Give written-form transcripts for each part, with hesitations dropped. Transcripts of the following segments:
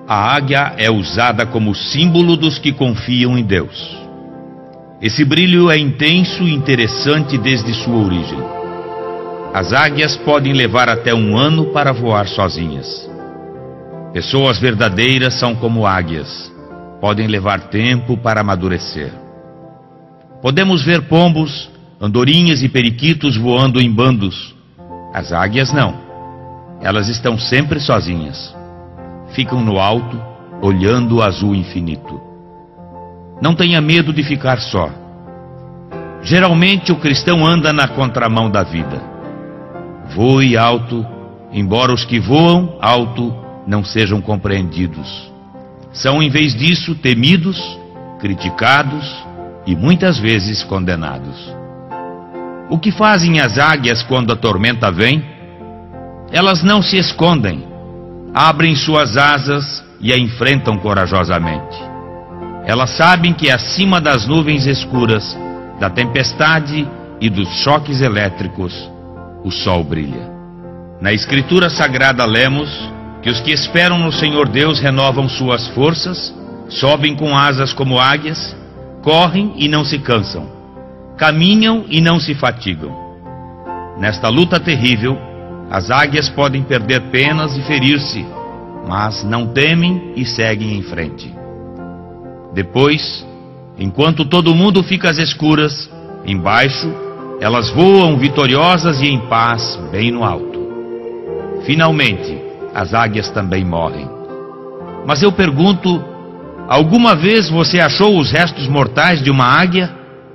A águia é usada como símbolo dos que confiam em Deus. Esse brilho é intenso e interessante desde sua origem. As águias podem levar até 1 ano para voar sozinhas. Pessoas verdadeiras são como águias, podem levar tempo para amadurecer. Podemos ver pombos, andorinhas e periquitos voando em bandos. As águias não. Elas estão sempre sozinhas. Ficam no alto, olhando o azul infinito. Não tenha medo de ficar só. Geralmente o cristão anda na contramão da vida. Voe alto, embora os que voam alto não sejam compreendidos. São, em vez disso, temidos, criticados e muitas vezes condenados. O que fazem as águias quando a tormenta vem? Elas não se escondem, abrem suas asas e a enfrentam corajosamente. Elas sabem que acima das nuvens escuras, da tempestade e dos choques elétricos, o sol brilha. Na Escritura Sagrada lemos que os que esperam no Senhor Deus renovam suas forças, sobem com asas como águias, correm e não se cansam, caminham e não se fatigam. Nesta luta terrível, as águias podem perder penas e ferir-se, mas não temem e seguem em frente. Depois, enquanto todo mundo fica às escuras, embaixo, elas voam vitoriosas e em paz, bem no alto. Finalmente, as águias também morrem. Mas eu pergunto, alguma vez você achou os restos mortais de uma águia?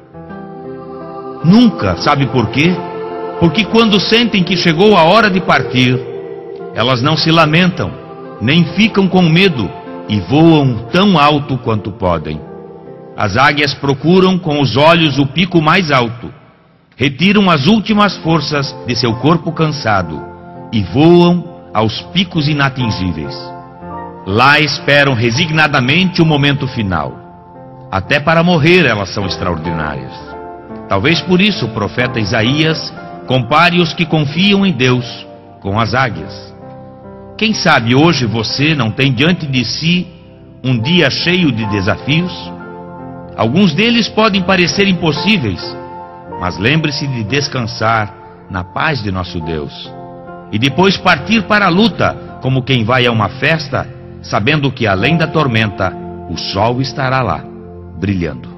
Nunca, sabe por quê? Porque quando sentem que chegou a hora de partir, elas não se lamentam, nem ficam com medo e voam tão alto quanto podem. As águias procuram com os olhos o pico mais alto, retiram as últimas forças de seu corpo cansado e voam aos picos inatingíveis. Lá esperam resignadamente o momento final. Até para morrer elas são extraordinárias. Talvez por isso o profeta Isaías compare os que confiam em Deus com as águias. Quem sabe hoje você não tem diante de si um dia cheio de desafios? Alguns deles podem parecer impossíveis, mas lembre-se de descansar na paz de nosso Deus e depois partir para a luta como quem vai a uma festa, sabendo que além da tormenta, o sol estará lá, brilhando.